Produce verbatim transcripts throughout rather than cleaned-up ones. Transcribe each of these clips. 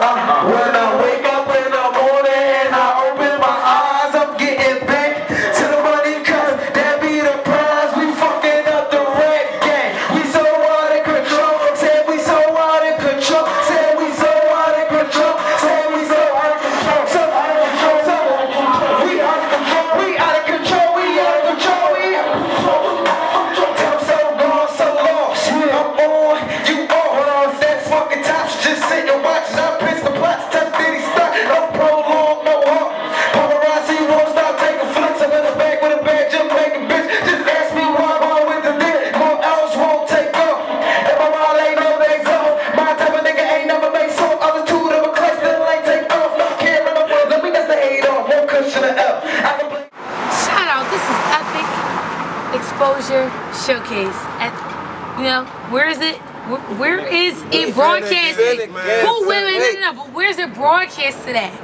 When I wake up in the morning and I open my eyes, I'm getting back to the money, cause that be the prize. We fucking up the rap game. We so out of control. Said we so out of control. Said we so out of control. Said we so out of control. So out of control. So out of control. We out of control. We out of control. We out of control. We out of control. Tell so gone, so lost. I'm on, you on. That fucking tops just sit and watch. I pitch the plots. Tell Diddy stop. No prolong, no heart. Paparazzi won't stop taking flicks. I'm in the back with a bag, just making bitch. Just ask me why I'm on with the dick. More else won't take off. And my mom ain't no legs off. My type of nigga ain't never made so. Other two of them are clutch, still ain't take off. No care, no, let me just the eight off. One cushion of F. I can play. Shout out, this is Epic Exposure Showcase. At, you know, where is it? Where, where is it broadcasted? Who women? No, no, no, but where's it broadcasted at?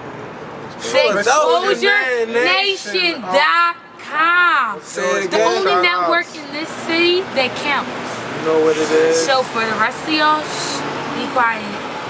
Exposure Nation dot com. The only network in this city that counts. You know what it is. So for the rest of y'all, shh, be quiet.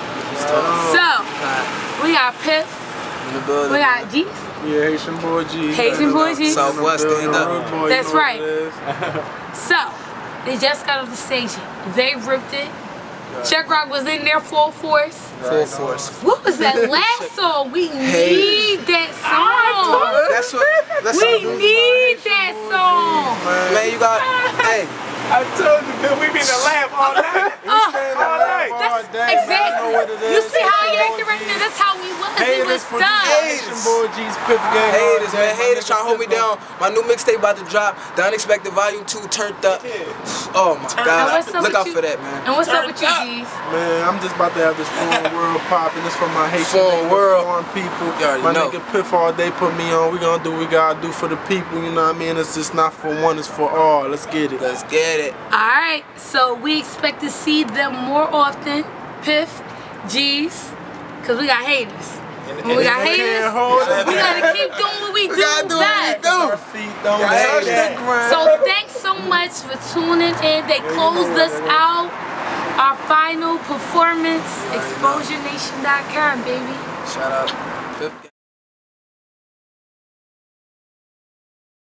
So, we got Piff, In the building. we got G. Yeah, Haitian boy G. Haitian boy G. Southwest stand up. Boy, That's you know right. what it is. So, they just got off the stage. They ripped it. Chuck Rock was in there full force. Full force. What was that last song? We need that song. That's what. That's We what, need that song. man, you got. Hey, I told you, man, we been to laugh all night. Uh, all night. That's exactly. You see how you acting right now? That's how we was. It was for the done. Haitian boy G's Piff Gang. haters, man, haters trying to hold me down. My new mixtape about to drop. The Unexpected Volume Two turned up. Oh my And God! what's up Look with out you? for that, man. And what's up with you, G's? Man, I'm just about to have this foreign world popping. This for my Haitian Foreign nigga, world. foreign people. You already My know. nigga Piff all day put me on. We gonna do what we gotta do for the people. You know what I mean? It's just not for one, it's for all. Let's get it. Let's get it. Alright, so we expect to see them more often. Piff, G's, because we got haters. When we got We haters, can't hold it. we gotta keep doing what we, We do gotta do what we best. do. Our feet don't Yeah, touch yeah. the ground. So thanks so much for tuning in. They you closed know us what it is. out. Our final performance, exposure nation dot com, baby. Shout out. Fifth